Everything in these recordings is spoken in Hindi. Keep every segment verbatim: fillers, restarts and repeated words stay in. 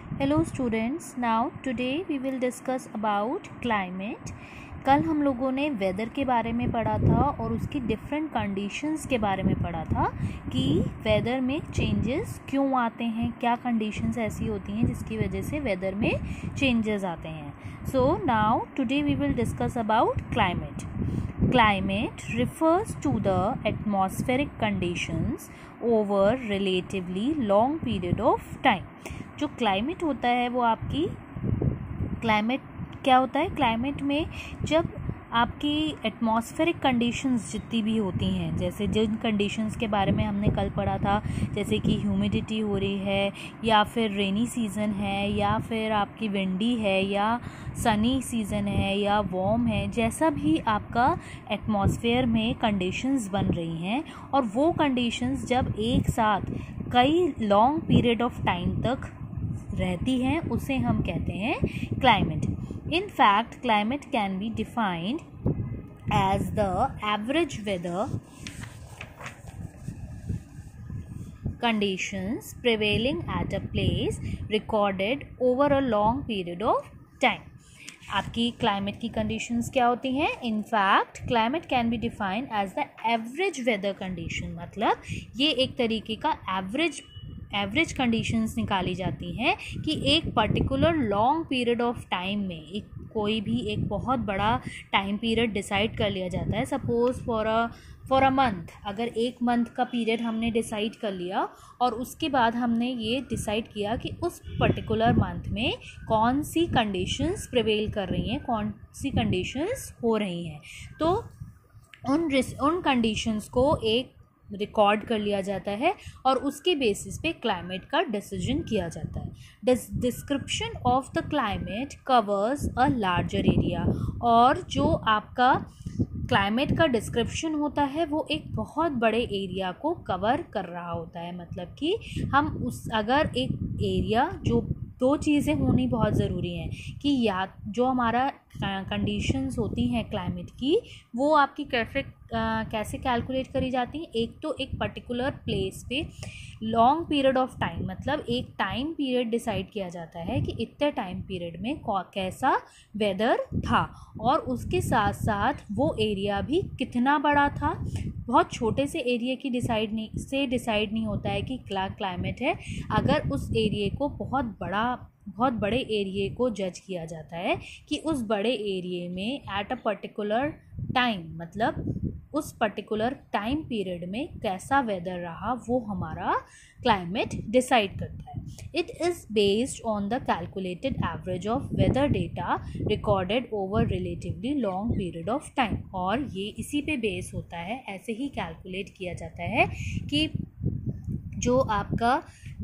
Hello students, now today we will discuss about climate. कल हम लोगों ने वेदर के बारे में पढ़ा था और उसकी डिफरेंट कंडीशंस के बारे में पढ़ा था कि वेदर में चेंजेस क्यों आते हैं, क्या कंडीशंस ऐसी होती हैं जिसकी वजह से वेदर में चेंजेस आते हैं. So now today we will discuss about climate. Climate refers to the atmospheric conditions over relatively long period of time. जो क्लाइमेट होता है वो आपकी क्लाइमेट क्या होता है क्लाइमेट में जब आपकी एटमॉस्फेरिक कंडीशंस जितनी भी होती हैं, जैसे जिन कंडीशंस के बारे में हमने कल पढ़ा था, जैसे कि ह्यूमिडिटी हो रही है या फिर रेनी सीज़न है या फिर आपकी विंडी है या सनी सीज़न है या वार्म है, जैसा भी आपका एटमॉस्फेयर में कंडीशंस बन रही हैं और वो कंडीशंस जब एक साथ कई लॉन्ग पीरियड ऑफ टाइम तक रहती हैं उसे हम कहते हैं climate. In fact, climate can be defined as the average weather conditions prevailing at a place recorded over a long period of time. आपकी क्लाइमेट की कंडीशंस क्या होती हैं? In fact climate can be defined as the average weather condition. मतलब ये एक तरीके का एवरेज एवरेज कंडीशंस निकाली जाती हैं कि एक particular long period of time में एक कोई भी एक बहुत बड़ा टाइम पीरियड डिसाइड कर लिया जाता है. Suppose for a for a month, अगर एक मंथ का पीरियड हमने डिसाइड कर लिया और उसके बाद हमने ये डिसाइड किया कि उस पर्टिकुलर मंथ में कौन सी कंडीशंस प्रिवेल कर रही हैं, कौन सी कंडीशंस हो रही हैं, तो उन उन कंडीशंस को एक रिकॉर्ड कर लिया जाता है और उसके बेसिस पे क्लाइमेट का डिसीजन किया जाता है. Description of the climate covers a larger area. और जो आपका क्लाइमेट का डिस्क्रिप्शन होता है वो एक बहुत बड़े एरिया को कवर कर रहा होता है. मतलब कि हम उस अगर एक एरिया जो दो चीज़ें होनी बहुत ज़रूरी हैं कि या जो हमारा कंडीशंस होती हैं क्लाइमेट की वो आपकी कैसे कैसे कैलकुलेट करी जाती हैं. एक तो एक पर्टिकुलर प्लेस पे लॉन्ग पीरियड ऑफ टाइम, मतलब एक टाइम पीरियड डिसाइड किया जाता है कि इतने टाइम पीरियड में कैसा वेदर था और उसके साथ साथ वो एरिया भी कितना बड़ा था. बहुत छोटे से एरिया की डिसाइड नहीं से डिसाइड नहीं होता है कि क्या क्लाइमेट है. अगर उस एरिया को बहुत बड़ा बहुत बड़े एरिया को जज किया जाता है कि उस बड़े एरिया में एट अ पर्टिकुलर टाइम, मतलब उस पर्टिकुलर टाइम पीरियड में कैसा वेदर रहा, वो हमारा क्लाइमेट डिसाइड करता है. It is based on the calculated average of weather data recorded over relatively long period of time. और ये इसी पे बेस होता है, ऐसे ही कैलकुलेट किया जाता है कि जो आपका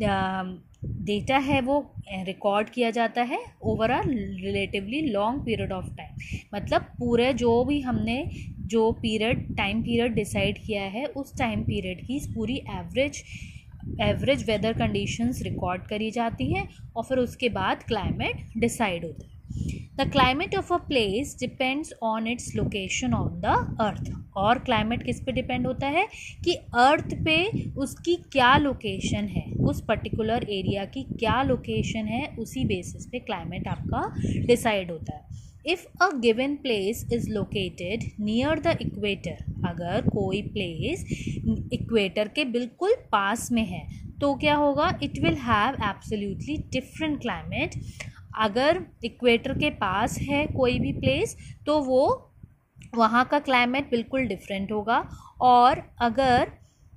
डेटा है वो रिकॉर्ड किया जाता है over a relatively long period of time. मतलब पूरे जो भी हमने जो पीरियड टाइम पीरियड डिसाइड किया है उस टाइम पीरियड की पूरी average average weather conditions record करी जाती हैं और फिर उसके बाद क्लाइमेट डिसाइड होता है. The climate of a place depends on its location on the earth. और क्लाइमेट किस पे डिपेंड होता है कि अर्थ पे उसकी क्या लोकेशन है, उस पर्टिकुलर एरिया की क्या लोकेशन है, उसी बेसिस पे क्लाइमेट आपका डिसाइड होता है. If a given place is located near the equator, अगर कोई प्लेस इक्वेटर के बिल्कुल पास में है तो क्या होगा, it will have absolutely different climate. अगर इक्वेटर के पास है कोई भी प्लेस तो वो वहाँ का क्लाइमेट बिल्कुल डिफरेंट होगा. और अगर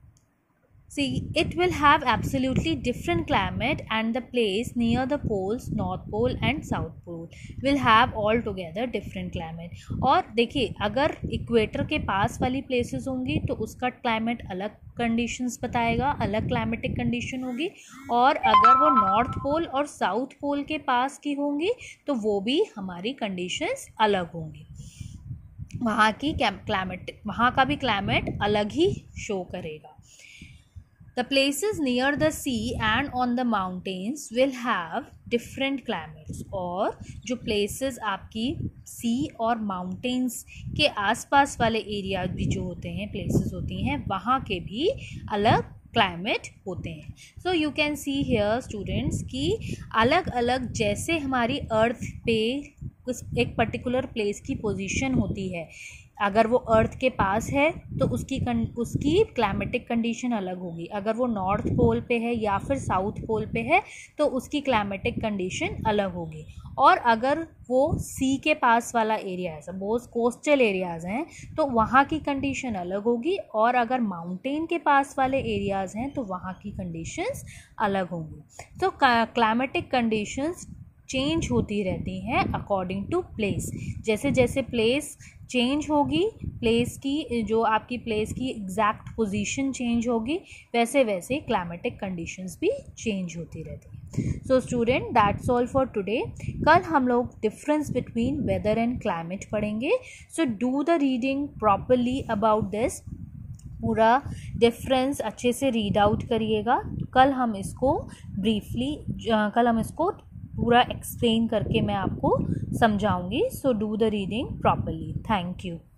see it will have absolutely different climate and the place near the poles north pole and south pole will have altogether different climate. और देखिए अगर इक्वेटर के पास वाली प्लेसेस होंगी तो उसका क्लाइमेट अलग कंडीशंस बताएगा, अलग क्लाइमेटिक कंडीशन होगी. और अगर वो नॉर्थ पोल और साउथ पोल के पास की होंगी तो वो भी हमारी कंडीशंस अलग होंगी. वहाँ की क्लाइमेट वहाँ का भी क्लाइमेट अलग ही शो करेगा. The places near the sea and on the mountains will have different climates. और जो places आपकी sea और mountains के आसपास वाले एरिया भी जो होते हैं places होती हैं वहाँ के भी अलग क्लाइमेट होते हैं। So you can see here students कि अलग अलग जैसे हमारी अर्थ पे उस एक पर्टिकुलर प्लेस की पोजीशन होती है, अगर वो अर्थ के पास है तो उसकी उसकी क्लाइमेटिक कंडीशन अलग होगी, अगर वो नॉर्थ पोल पे है या फिर साउथ पोल पे है तो उसकी क्लाइमेटिक कंडीशन अलग होगी, और अगर वो सी के पास वाला एरिया है, सपोज कोस्टल एरियाज़ हैं तो वहाँ की कंडीशन अलग होगी, और अगर माउंटेन के पास वाले एरियाज़ हैं तो वहाँ की कंडीशंस अलग होंगी। तो क्लाइमेटिक कंडीशंस चेंज होती रहती हैं अकॉर्डिंग टू प्लेस। जैसे जैसे प्लेस चेंज होगी, प्लेस की जो आपकी प्लेस की एग्जैक्ट पोजीशन चेंज होगी, वैसे वैसे क्लाइमेटिक कंडीशंस भी चेंज होती रहती हैं। So student, that's all for today. कल हम लोग difference between weather and climate पढ़ेंगे। So do the reading properly about this, पूरा डिफरेंस अच्छे से रीड आउट करिएगा। कल हम इसको ब्रीफली कल हम इसको पूरा एक्सप्लेन करके मैं आपको समझाऊंगी। So do the reading properly. Thank you.